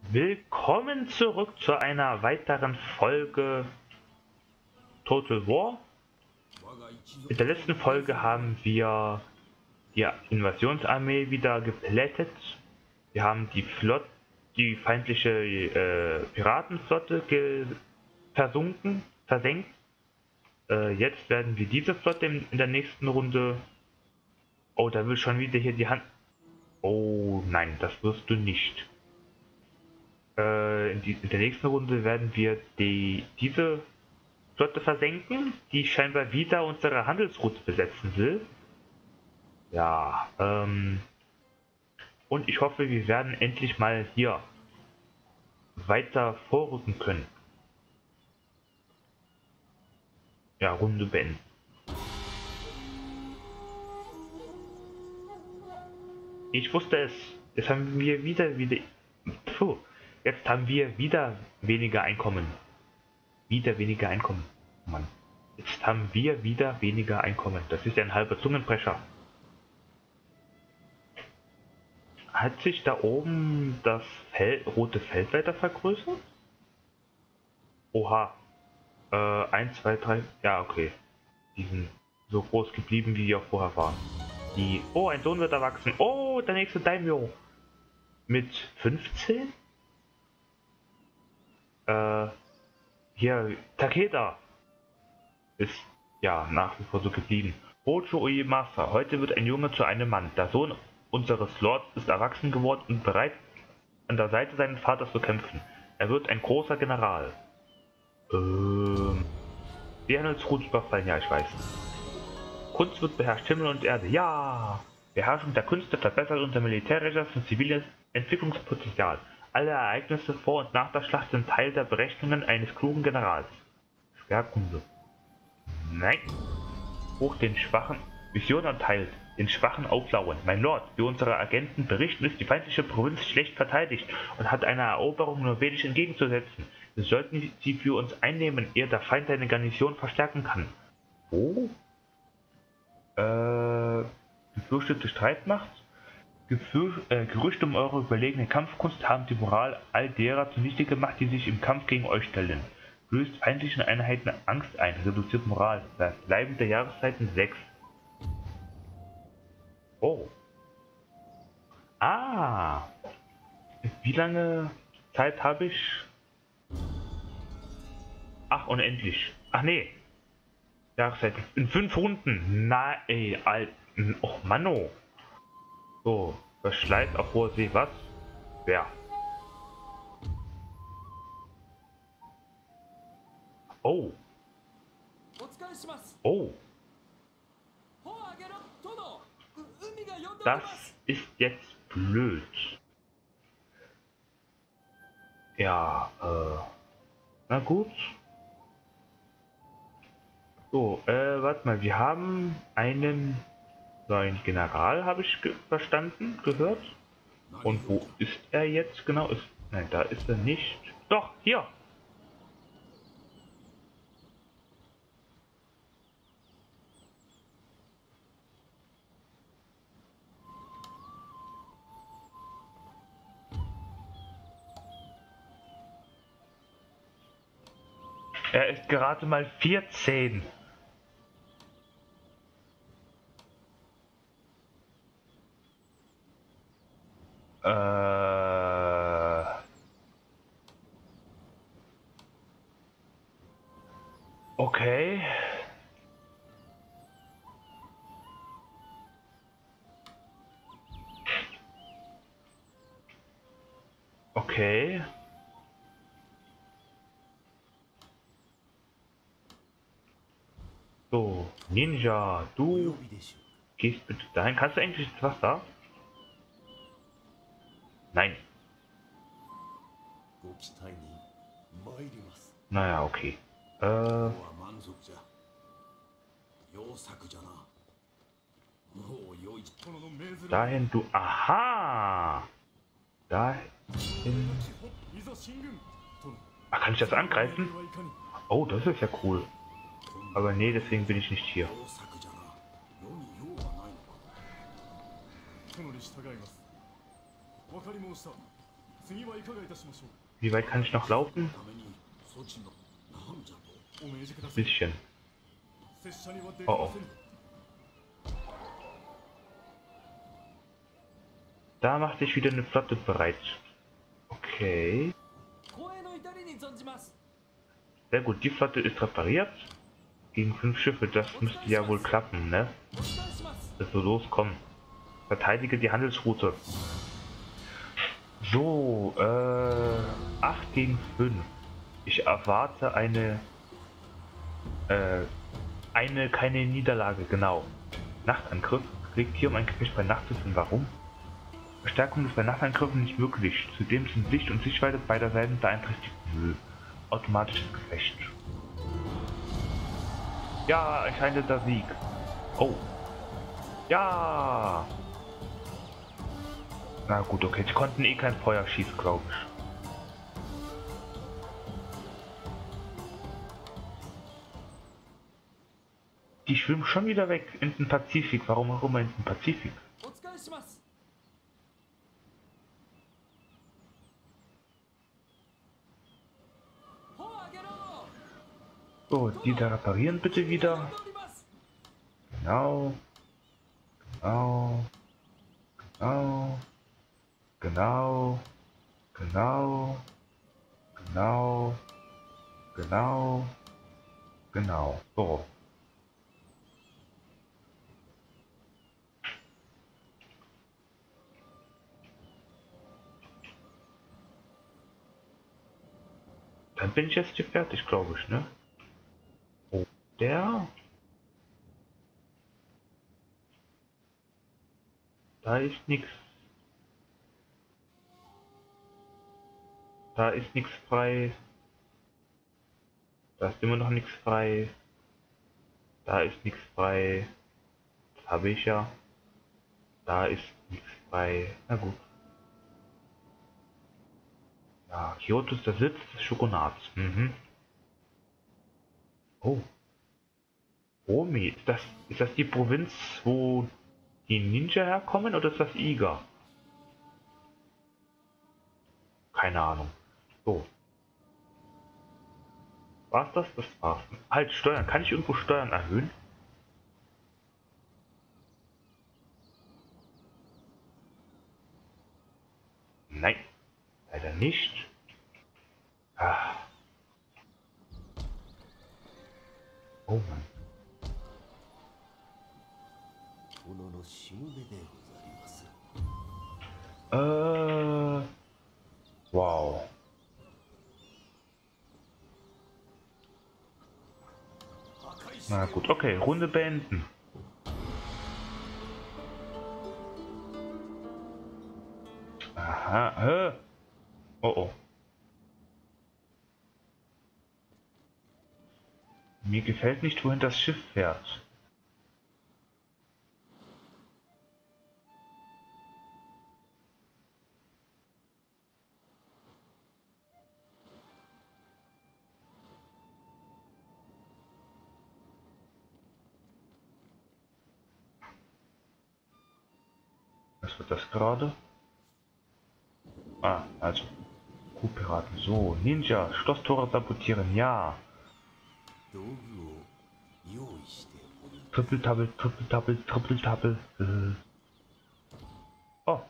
Willkommen zurück zu einer weiteren Folge Total War. In der letzten Folge haben wir die Invasionsarmee wieder geplättet. Wir haben die feindliche Piratenflotte versenkt. Jetzt werden wir diese Flotte in der nächsten Runde... Oh, da will schon wieder hier die Hand... Oh nein, das wirst du nicht. In der nächsten Runde werden wir diese Flotte versenken, die scheinbar wieder unsere Handelsroute besetzen will. Ja, und ich hoffe, wir werden endlich mal hier weiter vorrücken können. Ja, Runde beenden. Ich wusste es. Jetzt haben wir jetzt haben wir wieder weniger Einkommen. Wieder weniger Einkommen. Mann. Jetzt haben wir wieder weniger Einkommen. Das ist ja ein halber Zungenbrecher. Hat sich da oben das rote Feld weiter vergrößert? Oha. 1, 2, 3. Ja, okay. Die sind so groß geblieben, wie die auch vorher waren. Oh, ein Sohn wird erwachsen. Oh, der nächste Daimyo. Mit 15? Hier, Takeda. Ist ja nach wie vor so geblieben. Hojo Uemasa. Heute wird ein Junge zu einem Mann. Der Sohn unseres Lords ist erwachsen geworden und bereit, an der Seite seines Vaters zu kämpfen. Er wird ein großer General. Die Handelsroute überfallen, ja, ich weiß. Kunst wird beherrscht, Himmel und Erde, ja! Beherrschung der Künste verbessert unser militärisches und ziviles Entwicklungspotenzial. Alle Ereignisse vor und nach der Schlacht sind Teil der Berechnungen eines klugen Generals. Schwerkunde. Nein. Hoch den Schwachen. Vision erteilt. Den Schwachen auflauern. Mein Lord, wie unsere Agenten berichten, ist die feindliche Provinz schlecht verteidigt und hat einer Eroberung nur wenig entgegenzusetzen. Wir sollten sie für uns einnehmen, ehe der Feind seine Garnison verstärken kann. Oh? Gefürchtete Streitmacht? Gerüchte um eure überlegene Kampfkunst haben die Moral all derer zunichte gemacht, die sich im Kampf gegen euch stellen. Löst feindlichen Einheiten Angst ein, reduziert Moral. Bleiben der Jahreszeiten 6. Oh. Ah. Wie lange Zeit habe ich? Ach, unendlich. Ach nee. Jahreszeiten. In 5 Runden. Na ey, Och Manno. So, Verschleiß auf hoher See, was? Wer? Oh. Oh. Das ist jetzt blöd. Ja, na gut. So, warte mal, wir haben einen neuen General, habe ich gehört. Und wo ist er jetzt genau? Nein, da ist er nicht. Doch, hier! Er ist gerade mal 14. Okay. Okay. So, Ninja, du gehst bitte dahin. Kannst du eigentlich ins Wasser? Nein. Naja, okay. Dahin, du... Aha! Dahin... Ach, kann ich das angreifen? Oh, das ist ja cool. Aber nee, deswegen bin ich nicht hier. Wie weit kann ich noch laufen? Bisschen. Oh oh. Da macht sich wieder eine Flotte bereit. Okay. Sehr gut, die Flotte ist repariert. Gegen 5 Schiffe, das müsste ja wohl klappen, ne? Das so loskommen. Verteidige die Handelsroute. So, 8 gegen 5. Ich erwarte keine Niederlage, genau. Nachtangriff. Kriegt hier um ein Gefecht bei Nacht zu finden. Warum? Verstärkung ist bei Nachtangriffen nicht möglich. Zudem sind Sicht und Sichtweite beider Seiten beeinträchtigt. Automatisches Gefecht. Ja, entscheidender Sieg. Oh. Ja. Na gut, okay. Sie konnten eh kein Feuer schießen, glaube ich. Die schwimmen schon wieder weg in den Pazifik. Warum auch immer in den Pazifik? So, die da reparieren bitte wieder. Genau. Genau. Genau. Genau. Genau. Genau. Genau. Genau. So. Dann bin ich jetzt hier fertig, glaube ich, ne? Oh, der? Da ist nichts. Da ist nichts frei. Da ist immer noch nichts frei. Da ist nichts frei. Das habe ich ja. Da ist nichts frei. Na gut. Ja, Kyoto ist der Sitz des Shogunats. Mhm. Oh. Omi. Ist das die Provinz, wo die Ninja herkommen, oder ist das Iga? Keine Ahnung. So. War's das? Das war's. Halt, Steuern. Kann ich irgendwo Steuern erhöhen? Nein. Leider nicht. Ah. Oh Mann. Wow. Na gut, okay, Runde beenden. Aha, oh oh. Mir gefällt nicht, wohin das Schiff fährt. Was wird das gerade? Ah, also Kuhpiraten. So, Ninja, Schlosstore sabotieren, ja. Triple Double, Triple Double, Triple Double. Oh.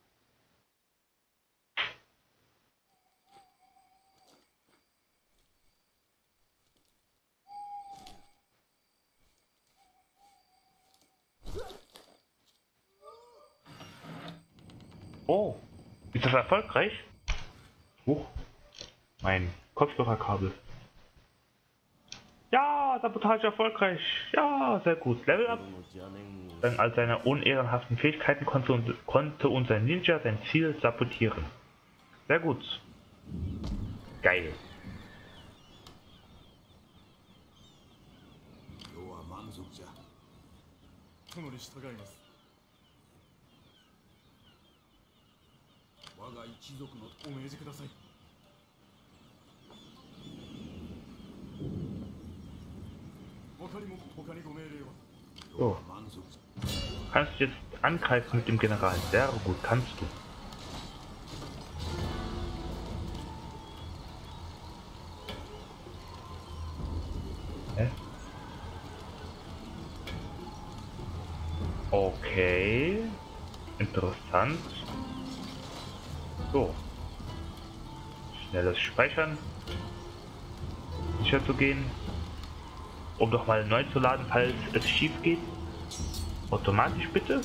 Oh. Ist das erfolgreich? Huch. Mein Kopfhörerkabel. Ja, Sabotage erfolgreich. Ja, sehr gut. Level up. Dank all seiner unehrenhaften Fähigkeiten konnte unser Ninja sein Ziel sabotieren. Sehr gut. Geil. So. Kannst du jetzt angreifen mit dem General? Sehr gut, kannst du. Okay. Interessant. So. Schnelles Speichern. Sicher zu gehen. Um doch mal neu zu laden, falls es schief geht. Automatisch bitte.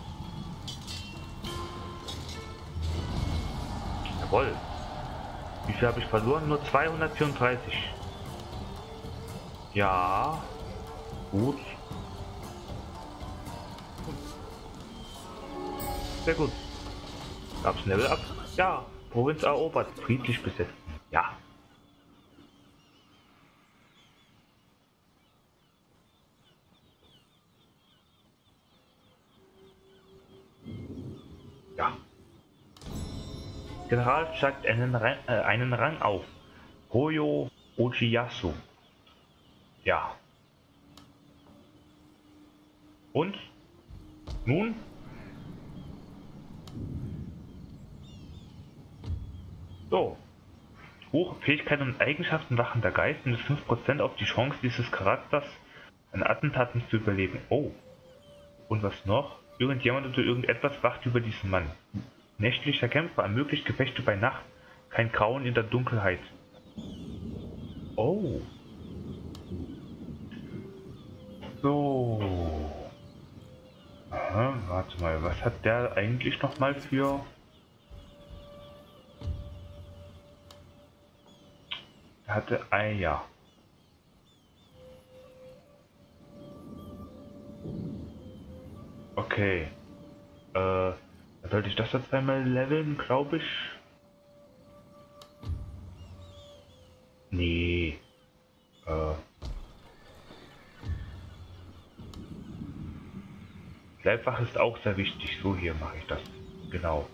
Jawohl. Wie viel habe ich verloren? Nur 234. Ja. Gut. Sehr gut. Gab's ein Level Up? Ja. Provinz erobert. Friedlich besetzt. Ja. Ja. General steigt einen Rang auf. Hoyo Ochiyasu. Ja. Und? Nun? So. Hohe Fähigkeiten und Eigenschaften wachender Geist und 5% auf die Chance dieses Charakters, ein Attentaten zu überleben. Oh. Und was noch? Irgendjemand oder irgendetwas wacht über diesen Mann. Nächtlicher Kämpfer ermöglicht Gefechte bei Nacht. Kein Grauen in der Dunkelheit. Oh. So. Aha, warte mal, was hat der eigentlich nochmal für... Er hatte Eier. Okay. Dann sollte ich das jetzt einmal leveln, glaube ich. Nee. Leibwache ist auch sehr wichtig. So, hier mache ich das. Genau.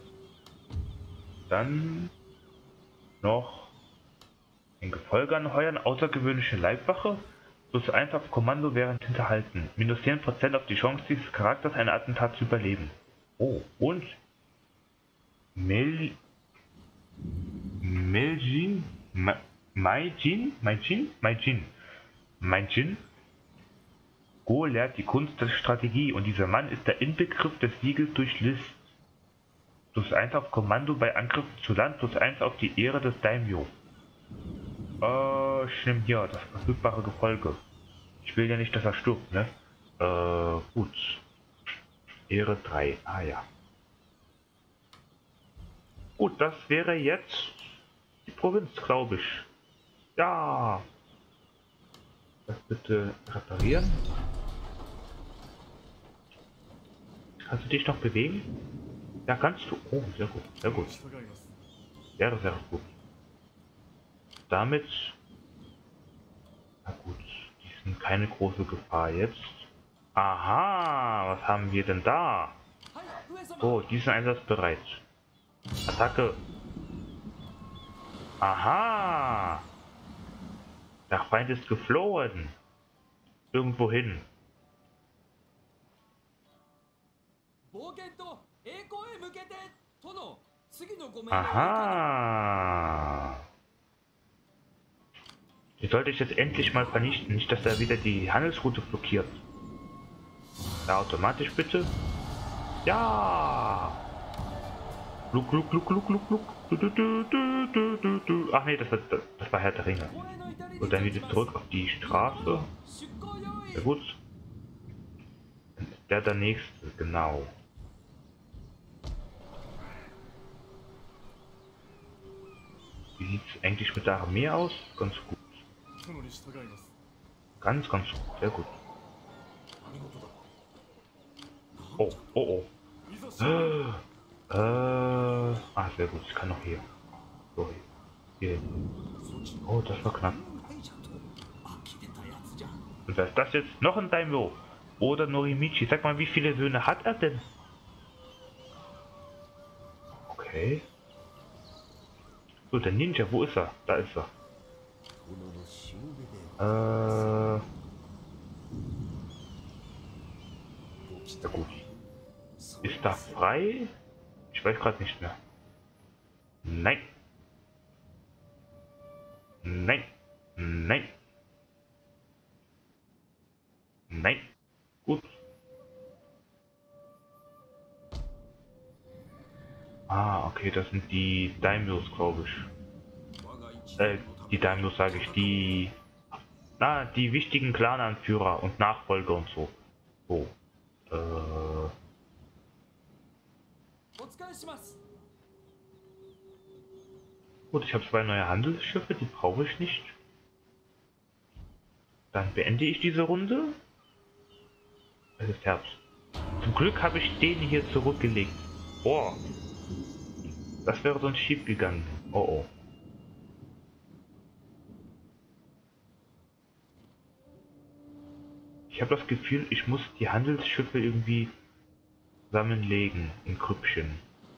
Dann noch ein Gefolge anheuern, außergewöhnliche Leibwache. Plus 1 auf Kommando während hinterhalten. Minus 10% auf die Chance dieses Charakters, ein Attentat zu überleben. Oh, und Meljin? Maijin? Go lehrt die Kunst der Strategie und dieser Mann ist der Inbegriff des Siegels durch List. Plus 1 auf Kommando bei Angriffen zu Land, plus 1 auf die Ehre des Daimyo. Ich nehme hier das verfügbare Gefolge. Ich will ja nicht, dass er stirbt, ne? Gut. Ehre 3. Ah ja. Gut, das wäre jetzt die Provinz, glaube ich. Ja. Das bitte reparieren. Kannst du dich noch bewegen? Ja, kannst du. Oh, sehr gut, sehr gut. Sehr, sehr gut. Damit, na gut, die sind keine große Gefahr jetzt. Aha, was haben wir denn da? Oh, die sind einsatzbereit. Attacke. Aha, der Feind ist geflohen. Irgendwo hin. Aha. Die sollte ich jetzt endlich mal vernichten, nicht dass er wieder die Handelsroute blockiert. Da automatisch bitte. Ja. Gluck, gluck, gluck, gluck, gluck, gluck. Ach nee, das war Herr der Ringe. Und dann wieder zurück auf die Straße. Sehr gut. Der nächste, genau. Wie sieht es eigentlich mit der Armee aus? Ganz gut. Ganz gut, sehr gut. Oh, oh, oh. Sehr gut, ich kann noch hier. So, hier. Oh, das war knapp. Und was ist das jetzt? Noch ein Daimyo. Oder Norimichi. Sag mal, wie viele Söhne hat er denn? Okay. So, der Ninja, wo ist er? Da ist er. Ja gut. Ist da frei? Ich weiß gerade nicht mehr. Nein. Nein. Nein. Nein. Gut. Ah, okay, das sind die Daimyos, glaube ich. Die Daimyos sage ich, die wichtigen Clan-Anführer und Nachfolger und so. So, äh, gut, ich habe 2 neue Handelsschiffe, die brauche ich nicht. Dann beende ich diese Runde. Es ist Herbst. Zum Glück habe ich den hier zurückgelegt. Boah, das wäre sonst schief gegangen. Oh oh. Ich habe das Gefühl, ich muss die Handelsschiffe irgendwie zusammenlegen in Grüppchen.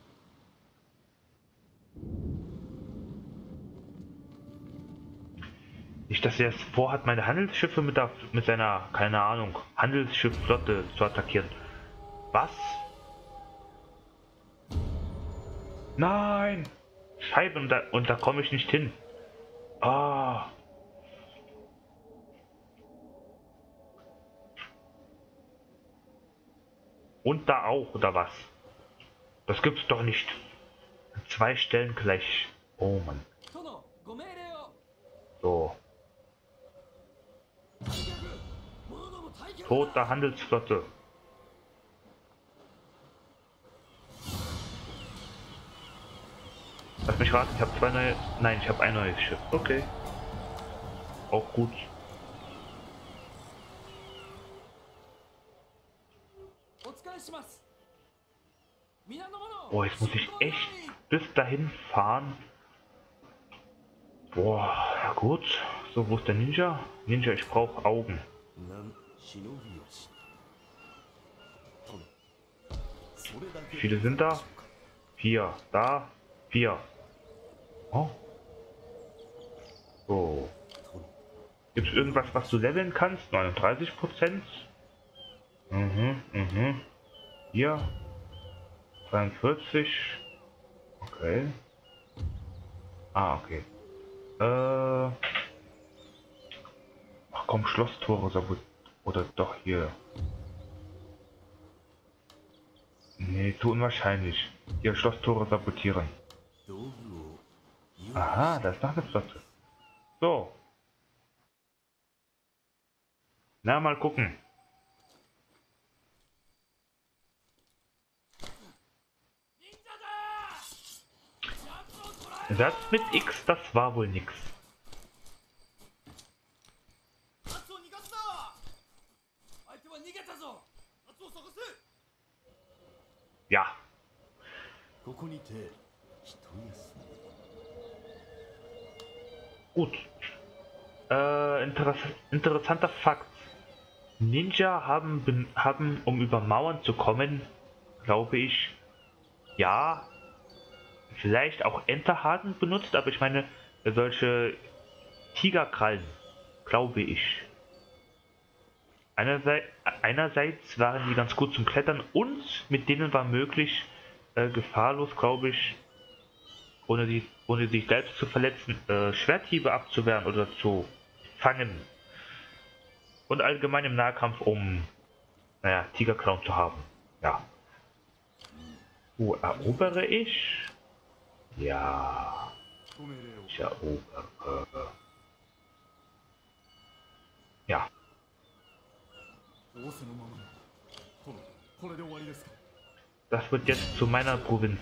Nicht, dass er es vorhat, meine Handelsschiffe mit seiner, keine Ahnung, Handelsschiffflotte zu attackieren. Was? Nein! Scheiben, und da komme ich nicht hin. Ah. Und da auch, oder was? Das gibt's doch nicht. An 2 Stellen gleich. Oh Mann. So. Tod der Handelsflotte. Lass mich raten, ich habe 2 neue... Nein, ich habe ein neues Schiff. Okay. Auch gut. Boah, jetzt muss ich echt bis dahin fahren. Boah, ja gut. So, wo ist der Ninja? Ninja, ich brauche Augen. Wie viele sind da? 4. Da. 4. Oh. So. Gibt es irgendwas, was du leveln kannst? 39%? Mhm. Hier. 42. Okay. Ah, okay. Ach komm, Schlosstore oder doch hier. Nee, zu unwahrscheinlich. Hier Schlosstore sabotieren. Aha, da ist noch eine Flotte. So. Na, mal gucken. Satz mit X, das war wohl nix. Ja. Gut. Interessanter Fakt. Ninja haben, um über Mauern zu kommen, glaube ich, ja, vielleicht auch Enterhaken benutzt, aber ich meine, solche Tigerkrallen, glaube ich. Einerseits waren die ganz gut zum Klettern und mit denen war möglich, gefahrlos, glaube ich, ohne sich selbst zu verletzen, Schwerthiebe abzuwehren oder zu fangen. Und allgemein im Nahkampf, um, naja, Tigerklauen zu haben. Ja. Wo erobere ich? Ja. Ich erobere. Ja. Das wird jetzt zu meiner Provinz.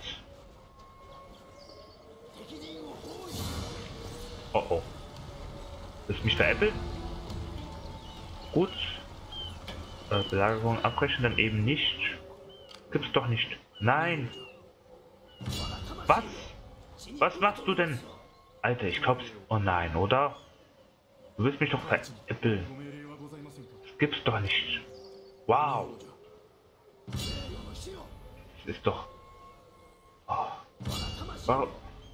Oh oh. Willst du mich veräppeln? Gut. Belagerung abbrechen, dann eben nicht. Gibt's doch nicht. Nein! Was? Was machst du denn? Alter, ich glaub's. Oh nein, oder? Du willst mich doch veräppeln. Das gibt's doch nicht. Wow. Das ist doch... Oh. Warum?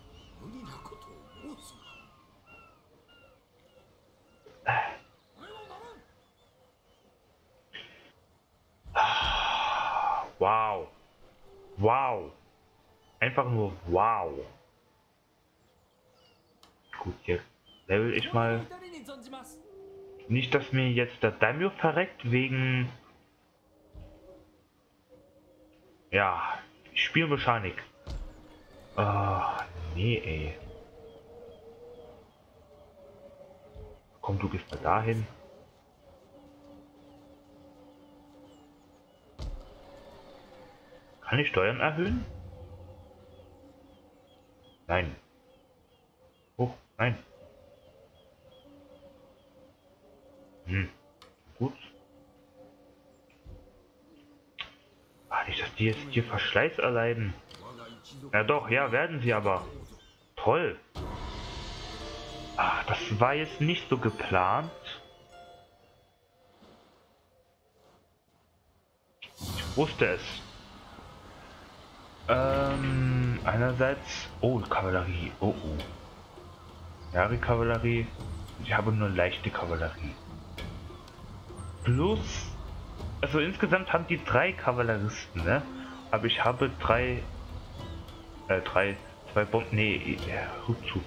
Wow. Wow. Einfach nur wow. Gut, jetzt level ich mal. Nicht, dass mir jetzt der Daimyo verreckt wegen... Ja, Spielmechanik. Ah, nee, ey. Komm, du gehst mal dahin. Kann ich Steuern erhöhen? Nein. Oh, nein. Hm, gut. Ah, nicht, dass die jetzt hier Verschleiß erleiden. Ja doch, ja, werden sie aber. Toll. Ah, das war jetzt nicht so geplant. Ich wusste es. Einerseits... Oh, Kavallerie. Oh, oh. Ja, die Kavallerie. Ich habe nur leichte Kavallerie. Plus... Also insgesamt haben die 3 Kavalleristen, ne? Aber ich habe 3... 2 Bomben... Nee, Rückzug.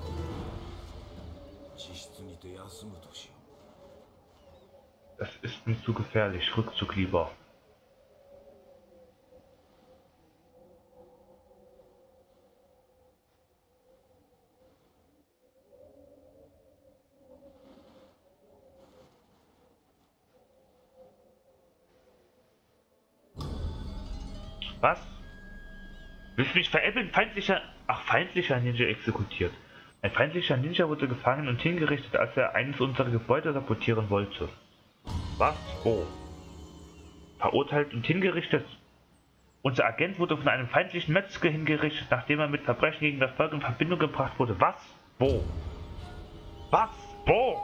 Das ist mir zu gefährlich. Rückzug lieber. Was? Willst du mich veräppeln? Feindlicher... Ach, feindlicher Ninja exekutiert. Ein feindlicher Ninja wurde gefangen und hingerichtet, als er eines unserer Gebäude sabotieren wollte. Was? Oh. Verurteilt und hingerichtet? Unser Agent wurde von einem feindlichen Metzger hingerichtet, nachdem er mit Verbrechen gegen das Volk in Verbindung gebracht wurde. Was? Wo? Was? Wo?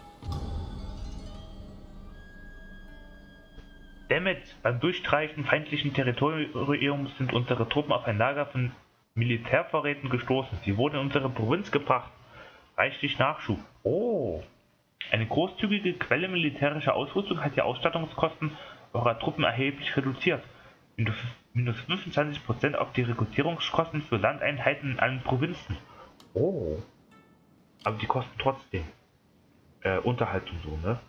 Dammit! Beim Durchstreichen feindlichen Territoriums sind unsere Truppen auf ein Lager von Militärvorräten gestoßen. Sie wurden in unsere Provinz gebracht. Reichlich Nachschub. Oh. Eine großzügige Quelle militärischer Ausrüstung hat die Ausstattungskosten eurer Truppen erheblich reduziert. Minus 25% auf die Rekrutierungskosten für Landeinheiten in allen Provinzen. Oh. Aber die kosten trotzdem. Unterhalt und so, ne?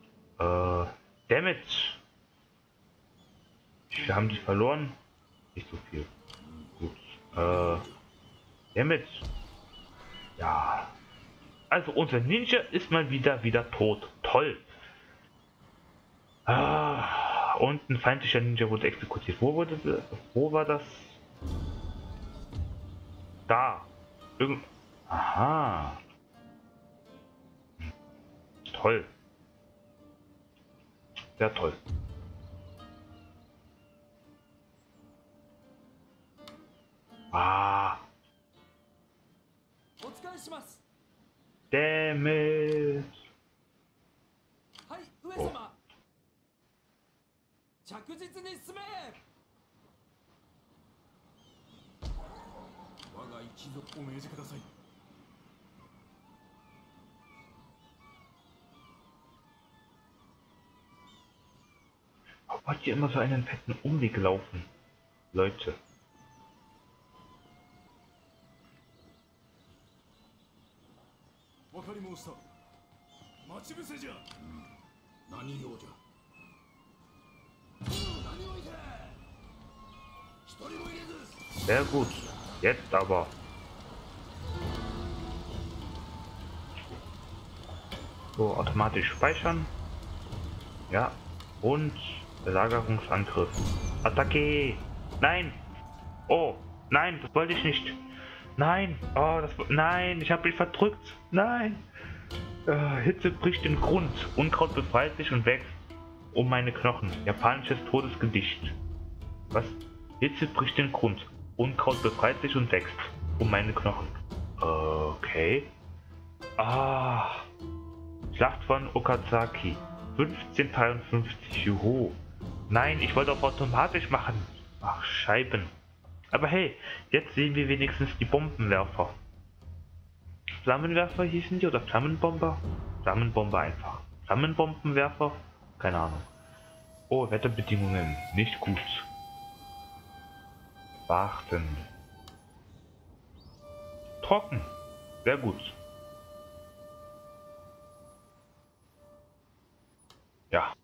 Damage. Wie viel haben die verloren? Nicht so viel. Gut. Damage. Ja. Also unser Ninja ist mal wieder tot. Toll. Ah, und ein feindlicher Ninja wurde exekutiert. Wo war das? Da. Aha. Toll. Sehr toll. Ah. Damn it. Oh. Warum hat ihr immer so einen fetten Umweg laufen? Leute. Sehr gut. Jetzt aber. So, automatisch speichern. Ja. Und Belagerungsangriff. Attacke! Nein! Oh, nein, das wollte ich nicht. Nein! Oh, nein, ich habe mich verdrückt. Nein! Hitze bricht den Grund. Unkraut befreit sich und wächst um meine Knochen. Japanisches Todesgedicht. Was? Hitze bricht den Grund. Unkraut befreit sich und wächst um meine Knochen. Okay. Ah. Schlacht von Okazaki. 1553. Juhu. Nein, ich wollte auf automatisch machen. Ach, Scheiben. Aber hey, jetzt sehen wir wenigstens die Bombenwerfer. Flammenwerfer hießen die oder Flammenbomber? Flammenbomber einfach. Flammenbombenwerfer? Keine Ahnung. Oh, Wetterbedingungen. Nicht gut. Warten. Trocken. Sehr gut. Ja.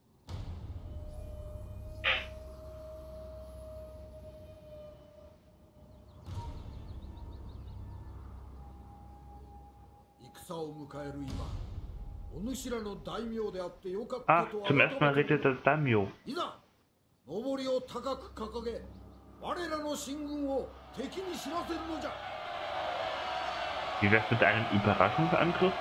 Ach, zum ersten Mal redet das Daimyo. 上りを高く掲げ、我らの進軍を敵に知らせるのじゃ。 Wie wär's mit einem Überraschungsangriff?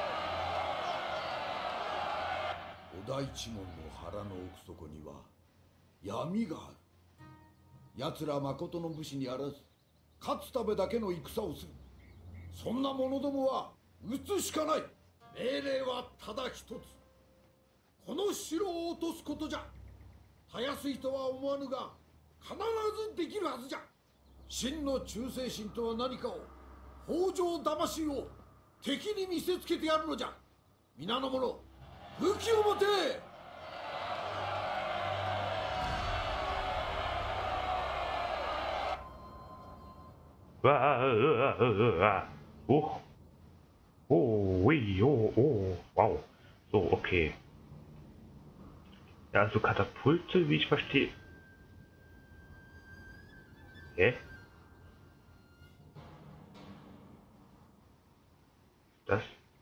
お大一門の腹の奥底には闇がある。奴ら誠の武士にあらず、勝つためだけの戦をする。そんな者どもは撃つしかない。命令はただ一つ。この城を落とすことじゃ。たやすいとは思わぬが、必ずできるはずじゃ。真の忠誠心とは何かを、北条魂を敵に見せつけてやるのじゃ。皆の者、武器を持て。 Oh. Oh, ui, oh, oh, wow. So, okay. Ja, also Katapulte, wie ich verstehe. Hä? Das?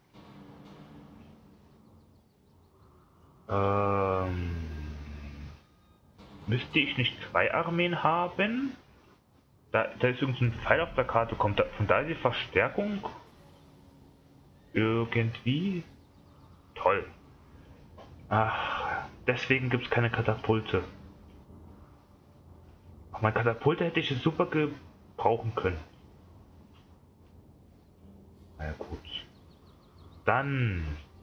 Müsste ich nicht zwei Armeen haben? Da ist irgendein Pfeil auf der Karte, kommt da, von da die Verstärkung? Irgendwie? Toll. Ach, deswegen gibt es keine Katapulte. Ach, mein Katapulte hätte ich super gebrauchen können. Na ja, gut. Dann...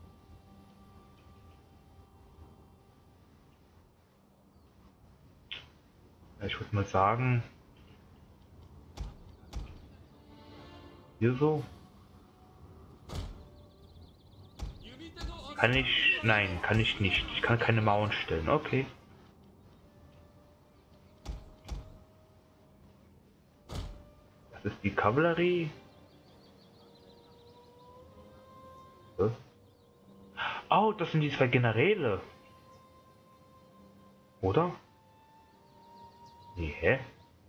Ich würde mal sagen... Hier so... Kann ich... Nein, kann ich nicht. Ich kann keine Mauern stellen. Okay. Das ist die Kavallerie. Oh, das sind die zwei Generäle. Oder? Nee, hä?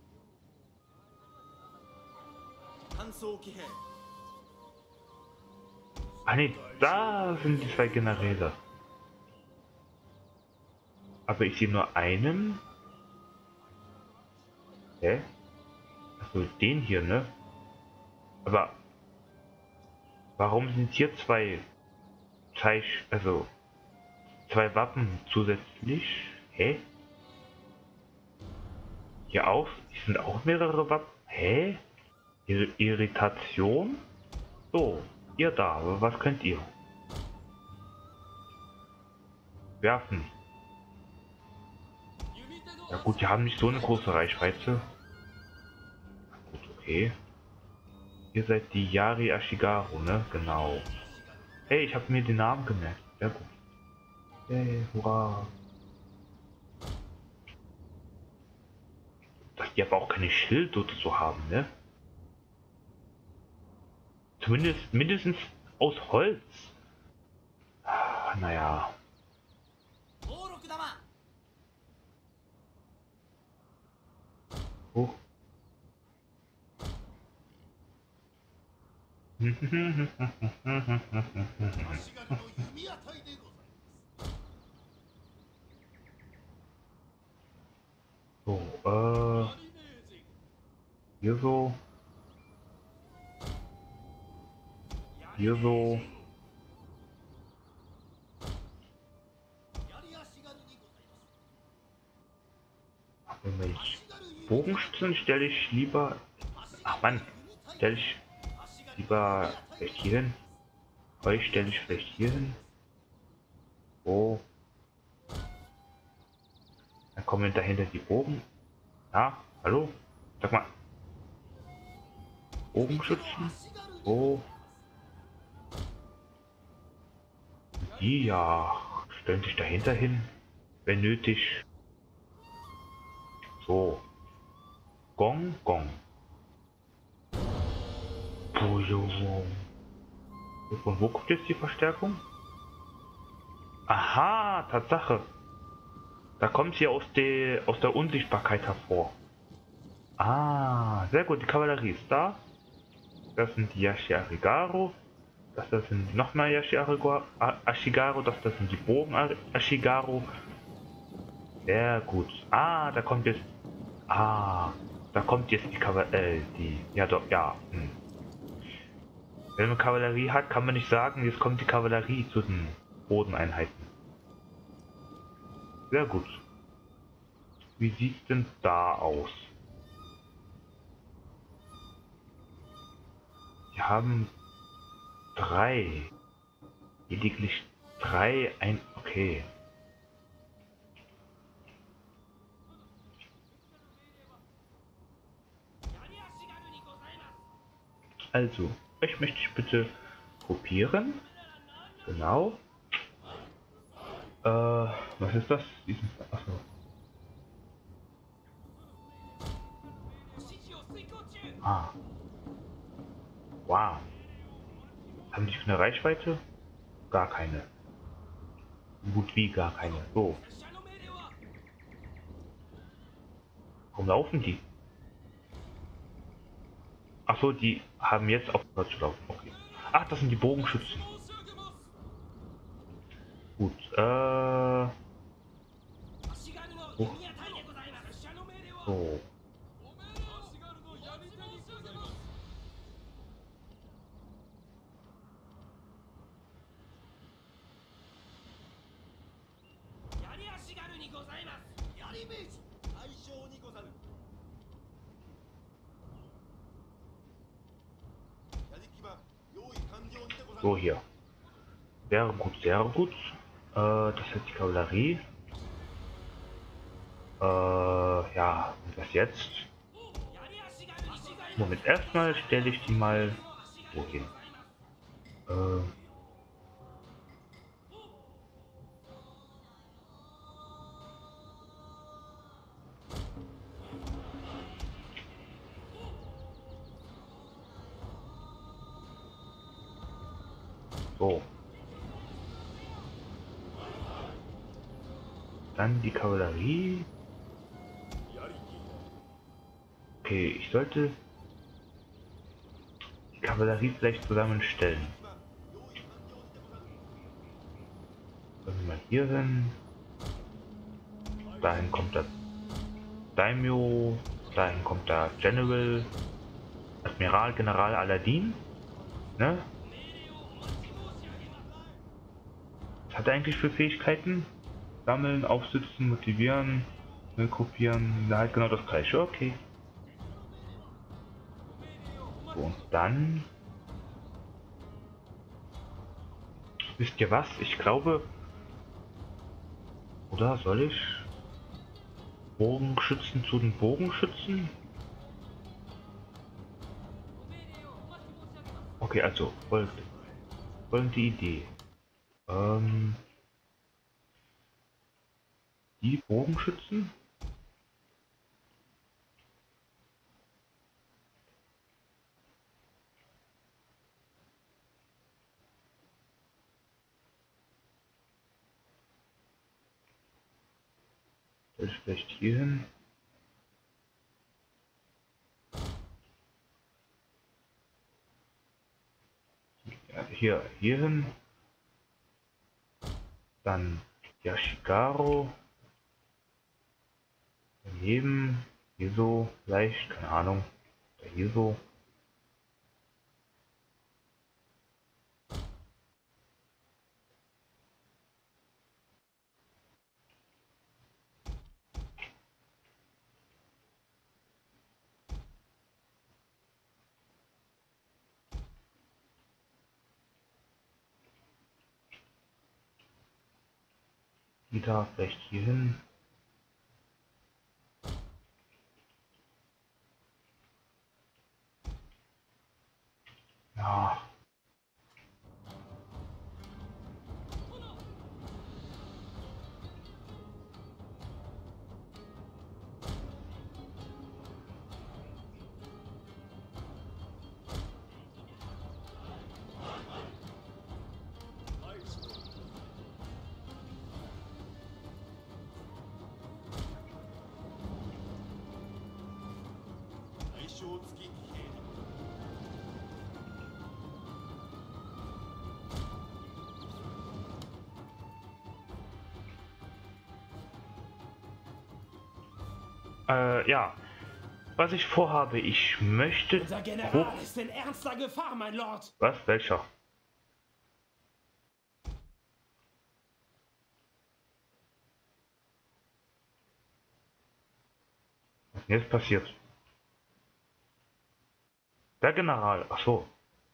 Ah ne, da sind die zwei Generäle. Aber ich sehe nur einen. Hä? Achso, den hier, ne? Aber warum sind hier zwei also zwei Wappen zusätzlich? Hä? Hier auf? Es sind auch mehrere Wappen. Hä? Irritation? So, ihr da, aber was könnt ihr? Werfen. Ja gut, die haben nicht so eine große Reichweite. Gut, okay. Ihr seid die Yari Ashigaru, ne? Genau. Hey, ich habe mir den Namen gemerkt. Sehr gut. Hey, hurra. Dass die aber auch keine Schilde oder so haben, ne? Zumindest mindestens aus Holz. Ah, naja. Oh. So, hier so. Hier so. Wenn ich Bogenschützen stelle ich lieber. Ach man, stelle ich lieber vielleicht hier hin. Euch stelle ich vielleicht hier hin. Oh. Dann kommen dahinter die Bogen. Ja, hallo? Sag mal. Bogenschützen. Oh. Die ja stellen sich dahinter hin, wenn nötig. So. Gong, Gong. Von wo kommt jetzt die Verstärkung? Aha, Tatsache. Da kommt sie aus der Unsichtbarkeit hervor. Ah, sehr gut, die Kavallerie ist da. Das sind die Yashiarigaru. Das sind nochmal Ashigaru, das sind die Bogen Ashigaru. Sehr gut. Da kommt jetzt. Da kommt jetzt die Kavallerie. Ja doch, ja. Wenn man Kavallerie hat, kann man nicht sagen, jetzt kommt die Kavallerie zu den Bodeneinheiten. Sehr gut. Wie sieht's denn da aus? Wir haben 3. Lediglich 3. Okay. Also, ich möchte dich bitte kopieren. Genau. Was ist das? Achso. Wow. Haben die eine Reichweite? Gar keine. Gut wie gar keine. So. Warum laufen die? Achso, die haben jetzt aufgehört zu laufen. Okay. Ach, das sind die Bogenschützen. Gut, So. So hier. Sehr gut, sehr gut. Das ist die Kavallerie. Ja, und was jetzt? Moment, erstmal stelle ich die mal wohin. So. Dann die Kavallerie. Okay, ich sollte die Kavallerie vielleicht zusammenstellen. Dann mal hier hin. Dahin kommt der Daimyo. Dahin kommt der General. Admiral, General Aladdin. Ne? Was hat er eigentlich für Fähigkeiten? Sammeln, aufsitzen, motivieren, kopieren. Ja, halt genau das gleiche. Okay. So, und dann. Wisst ihr was? Ich glaube. Oder soll ich Bogenschützen zu den Bogenschützen? Okay, also folgende Idee. Die Bogenschützen? Soll ich vielleicht hier hin? Ja, hier hin. Dann Yashigaru. Daneben. Hier so. Vielleicht. Keine Ahnung. Hier so. Wieder vielleicht hier hin. Ja. Ja. Was ich vorhabe, ich möchte... Unser General ist in ernster Gefahr, mein Lord. Was? Welcher? Was ist denn jetzt passiert? Der General, ach so.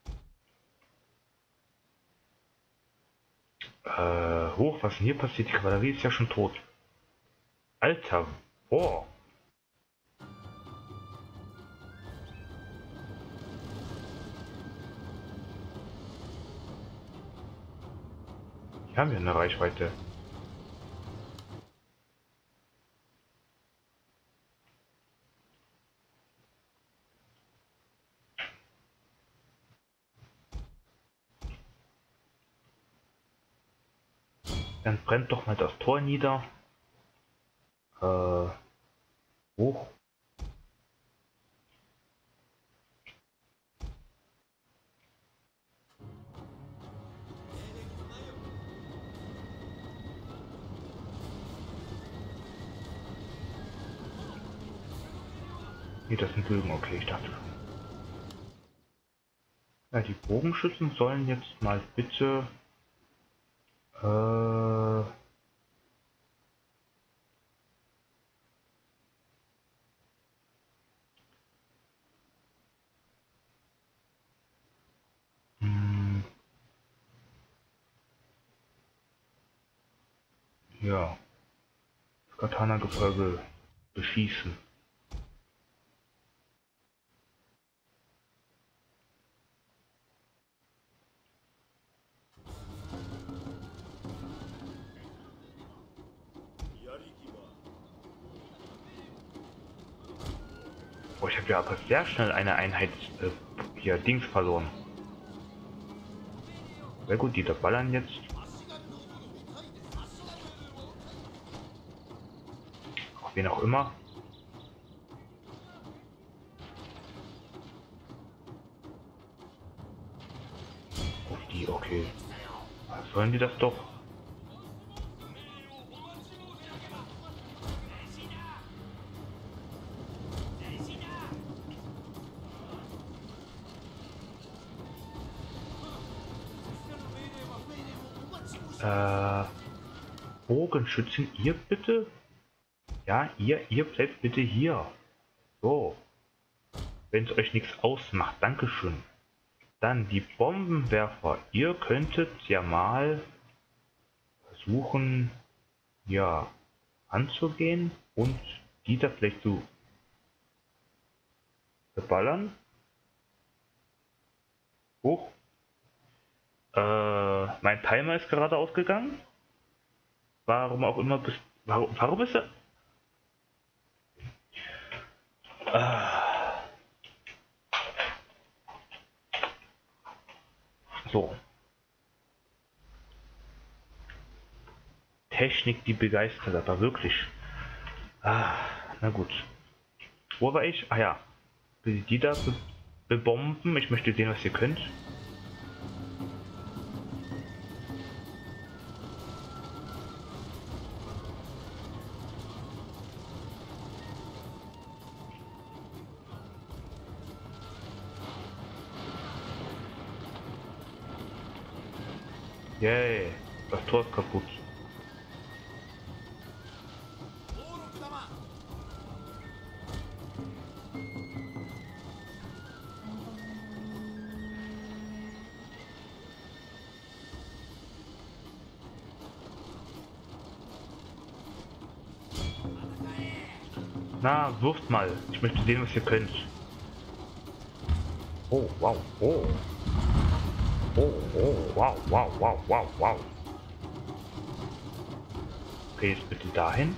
Hoch, was ist denn hier passiert? Die Kavallerie ist ja schon tot. Alter, boah. Die haben ja eine Reichweite. Dann brennt doch mal das Tor nieder. Hoch. Nee, das sind Bögen, okay, ich dachte schon. Ja, die Bogenschützen sollen jetzt mal bitte... hm, ja, das Katana-Gefolge beschießen. Oh, ich habe ja aber sehr schnell eine Einheit hier Dings verloren. Sehr gut, die da ballern jetzt. Auf wen auch immer. Auf die, okay. Was sollen die das doch? Bogenschützen, ihr bitte? Ja, ihr bleibt bitte hier. So. Wenn es euch nichts ausmacht, Dankeschön. Dann die Bombenwerfer. Ihr könntet ja mal versuchen, ja, anzugehen und die da vielleicht zu beballern. Hoch. Mein Timer ist gerade ausgegangen. Warum auch immer bist... Warum ist er... So. Technik, die begeistert, aber wirklich. Na gut. Wo war ich? Ah ja. Die da bebomben. Ich möchte sehen, was ihr könnt. Yay. Das Tor ist kaputt. Na, wirft mal. Ich möchte sehen, was ihr könnt. Oh, wow. Oh. Oh, oh, wow, wow, wow, wow, wow. Okay, jetzt bitte dahin.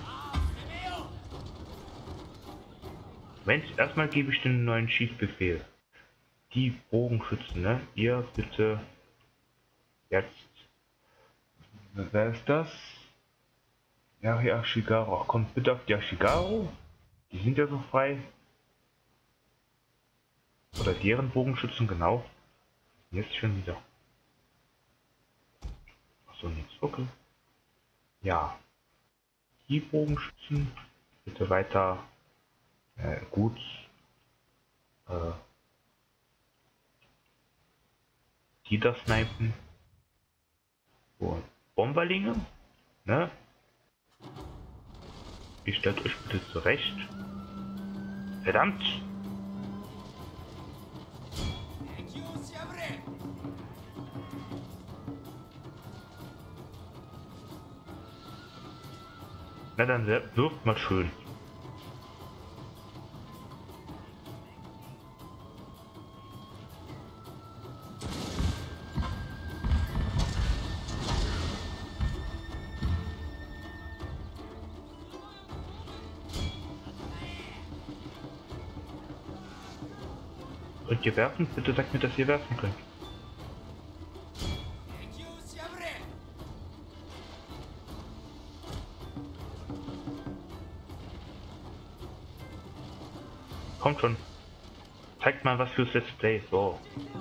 Mensch, erstmal gebe ich den neuen Schießbefehl. Die Bogenschützen, ne? Ihr bitte jetzt. Wer ist das? Ja, hier Ashigaru. Ach, kommt bitte auf die Ashigaru. Die sind ja so frei. Oder deren Bogenschützen, genau. Jetzt schon wieder. Achso, nichts. Okay. Ja. Die Bogenschützen bitte weiter Gut. Die da snipen. So, Bomberlinge. Ne? Ihr stellt euch bitte zurecht. Verdammt! Na dann wirft mal schön. Könnt ihr werfen? Bitte sagt mir, dass ihr werfen könnt. Kommt schon. Zeigt mal was fürs Let's Play. So.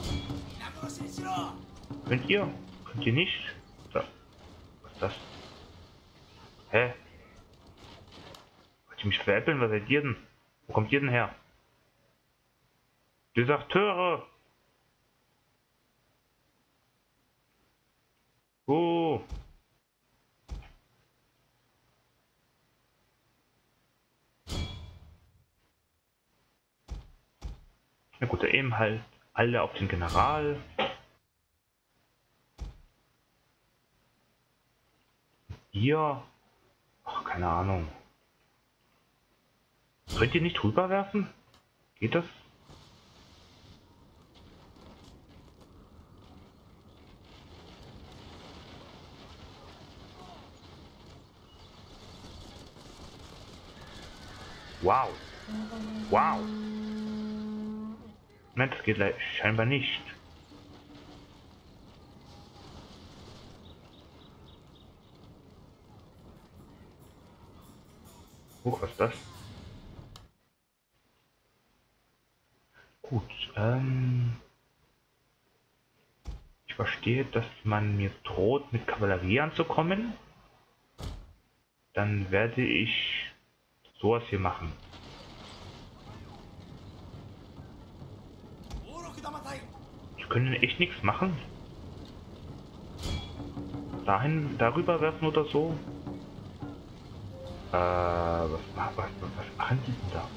Könnt ihr? Könnt ihr nicht? So. Was ist das? Hä? Wollt ihr mich veräppeln? Was seid ihr denn? Wo kommt ihr denn her? Deserteure! Oh! Na gut, eben halt alle auf den General. Hier. Ach, keine Ahnung. Könnt ihr nicht rüberwerfen? Geht das? Wow. Wow. Nein, das geht scheinbar nicht. Was ist das? Gut, ich verstehe, dass man mir droht, mit Kavallerie anzukommen. Dann werde ich sowas hier machen. Die können echt nichts machen. Darüber werfen oder so. Was machen die denn da?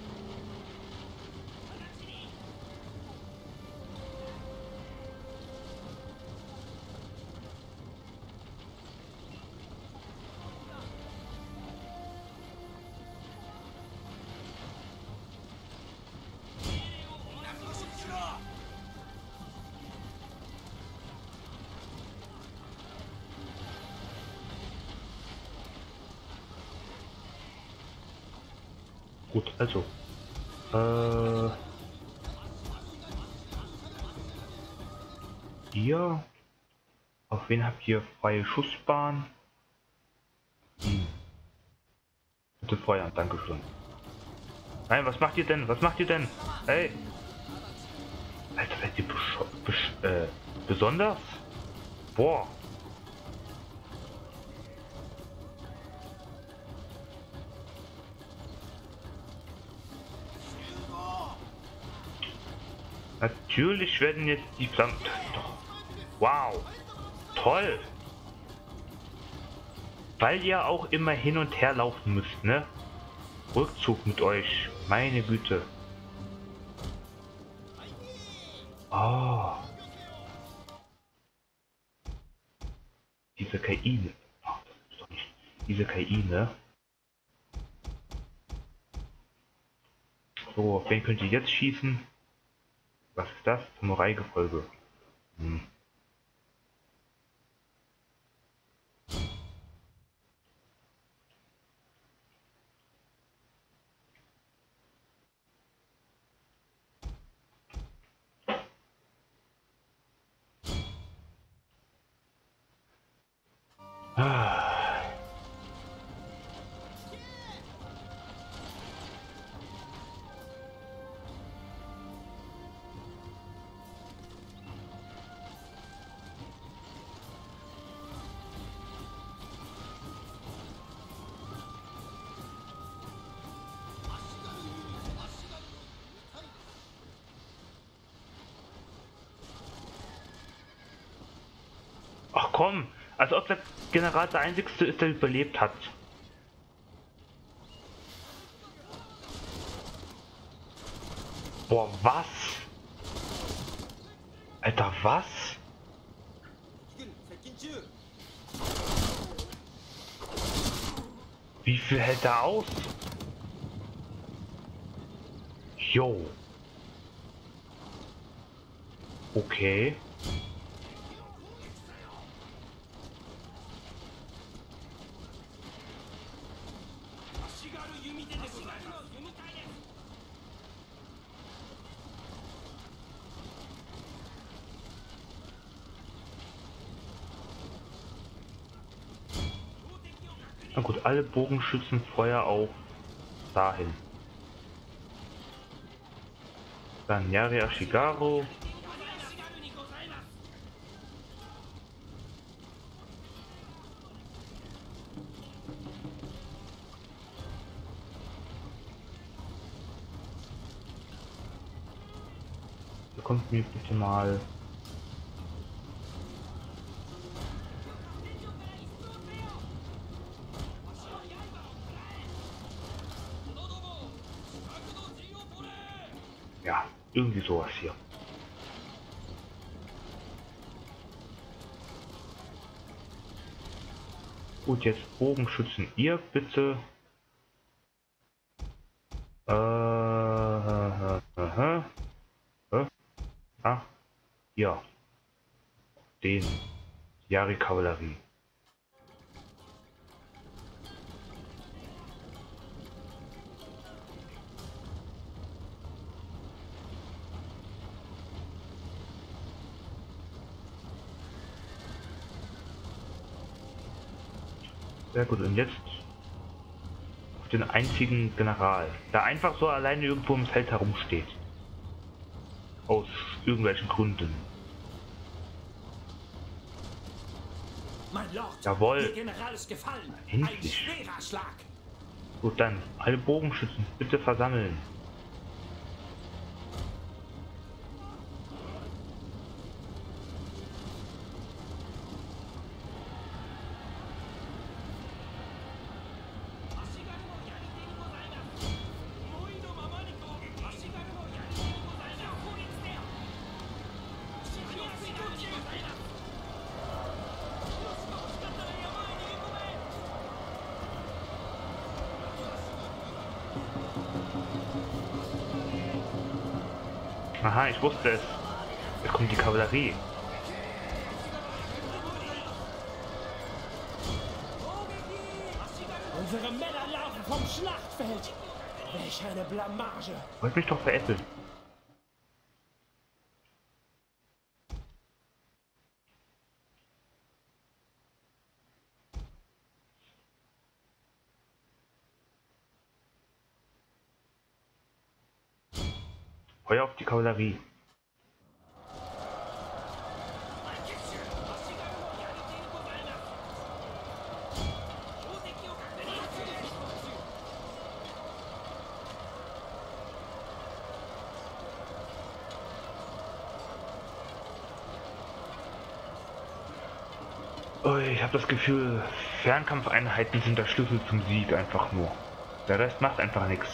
Gut, also. Ihr. Auf wen habt ihr freie Schussbahn? Bitte feuern, dankeschön. Nein, was macht ihr denn? Was macht ihr denn? Hey! Alter, seid ihr besonders? Boah! Natürlich werden jetzt die Flammen... Wow! Toll! Weil ihr auch immer hin und her laufen müsst, ne? Rückzug mit euch. Meine Güte. Oh. Diese KI. Oh, das ist doch nicht. Diese KI, ne? So, auf wen könnt ihr jetzt schießen? Was ist das? Samurai-Gefolge. Hm. Ah. Ach komm, als ob der General der Einzige ist, der überlebt hat. Boah, was? Alter, was? Wie viel hält er aus? Jo. Okay. Na gut, alle Bogenschützen Feuer auf dahin. Dann Yari Ashigaru. Da kommt mir bitte mal. Ja, irgendwie sowas hier. Gut, jetzt Bogenschützen, ihr bitte. Ja. Den. Yari Kavallerie. Sehr gut, und jetzt auf den einzigen General, der einfach so alleine irgendwo im Feld herumsteht. Aus irgendwelchen Gründen. Mein Lord, Jawohl. der General ist gefallen. Endlich. Ein schwerer Schlag. Gut, dann alle Bogenschützen bitte versammeln. Aha, ich wusste es. Jetzt kommt die Kavallerie. Unsere Männer laufen vom Schlachtfeld. Welch eine Blamage. Wollt mich doch veräppeln. Feuer auf die Kavallerie. Oh, ich habe das Gefühl, Fernkampfeinheiten sind der Schlüssel zum Sieg einfach nur. Der Rest macht einfach nichts.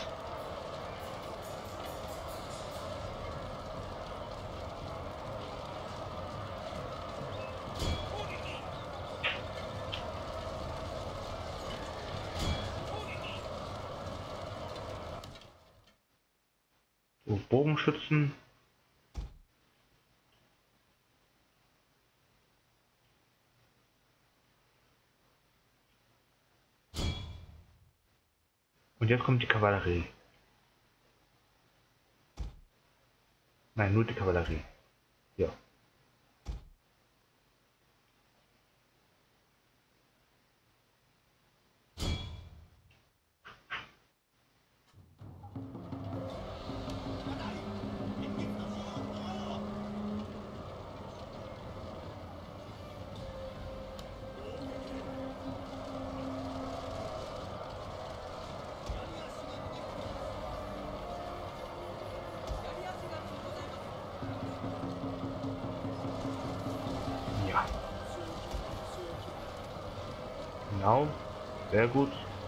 So, Bogenschützen. Und jetzt kommt die Kavallerie. Nein, nur die Kavallerie. Ja. Genau. Sehr gut.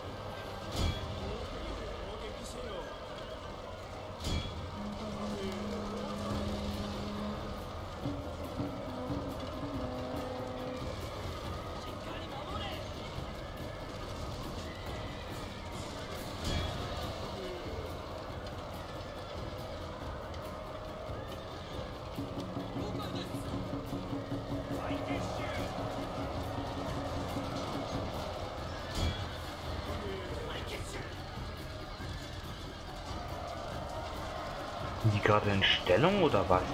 Sind die gerade in Stellung oder was?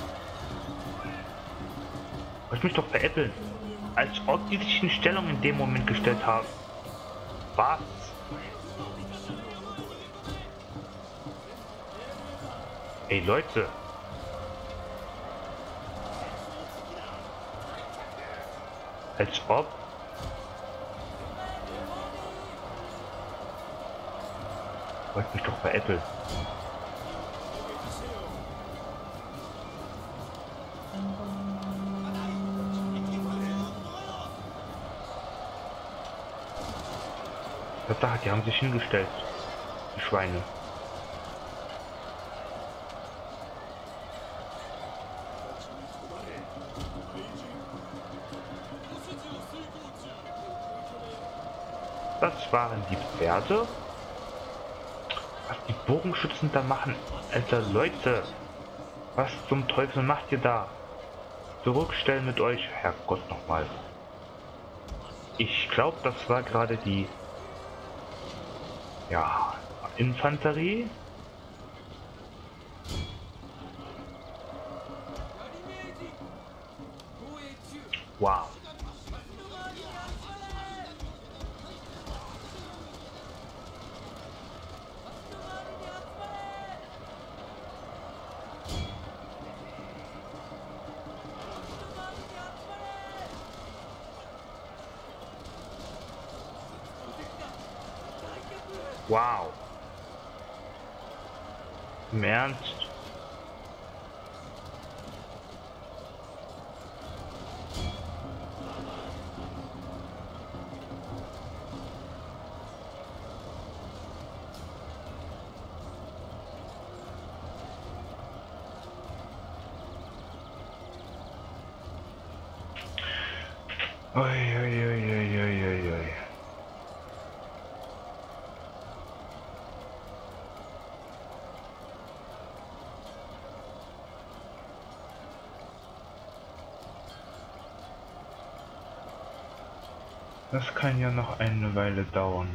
Wollt mich doch veräppeln. Als ob die sich in Stellung in dem Moment gestellt haben. Was? Ey Leute. Als ob. Wollt mich doch veräppeln. Da, die haben sich hingestellt. Die Schweine. Das waren die Pferde. Was die Bogenschützen da machen. Alter Leute. Was zum Teufel macht ihr da? Zurückstellen mit euch. Herrgott nochmal. Ich glaube, das war gerade die... Ja, Infanterie. Wow. Wow. Im Ernst? Oi, oi, oi, oi, oi, oi, oi. Das kann ja noch eine Weile dauern.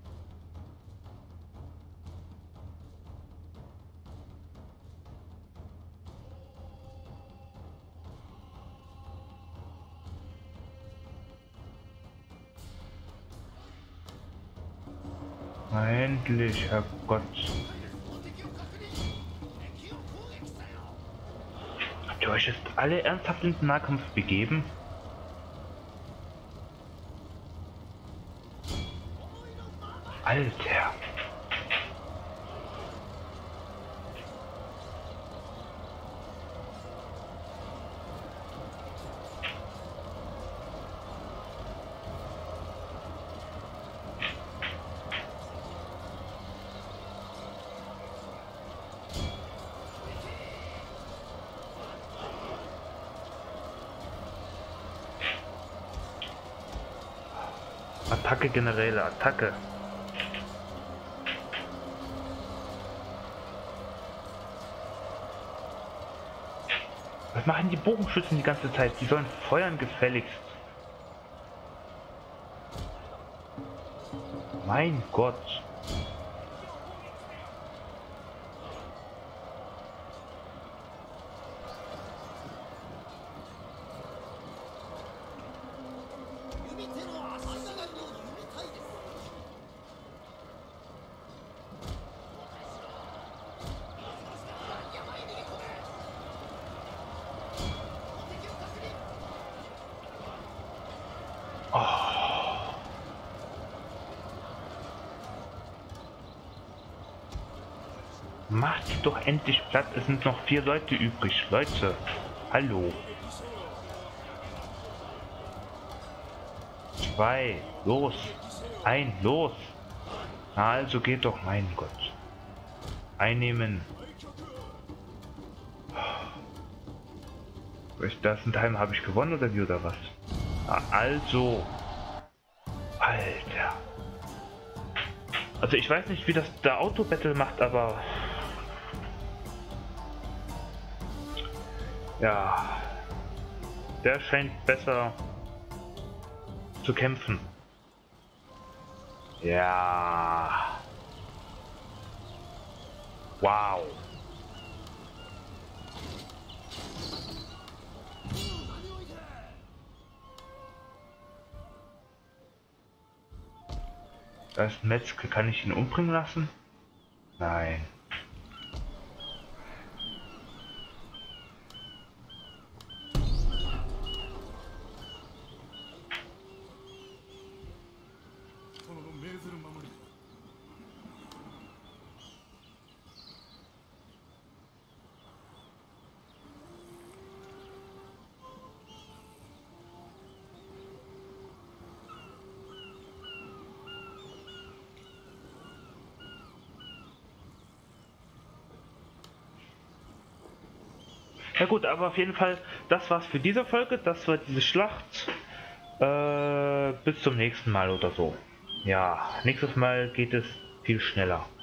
Na endlich, Herrgott. Habt ihr euch jetzt alle ernsthaft in den Nahkampf begeben? Alter. Attacke, Generäle, Attacke. Was machen die Bogenschützen die ganze Zeit? Die sollen feuern gefälligst. Mein Gott. Macht sie doch endlich Platz, es sind noch 4 Leute übrig. Leute, hallo. 2, los. Ein, los. Na, also geht doch, mein Gott. Einnehmen. Das ein Time habe ich gewonnen oder wie oder was? Also. Alter. Also ich weiß nicht, wie das der Auto-Battle macht, aber... Ja. Der scheint besser zu kämpfen. Ja. Wow. Das Metzger, kann ich ihn umbringen lassen? Nein. Ja gut, aber auf jeden Fall, das war's für diese Folge, das war diese Schlacht. Bis zum nächsten Mal oder so. Ja, nächstes Mal geht es viel schneller.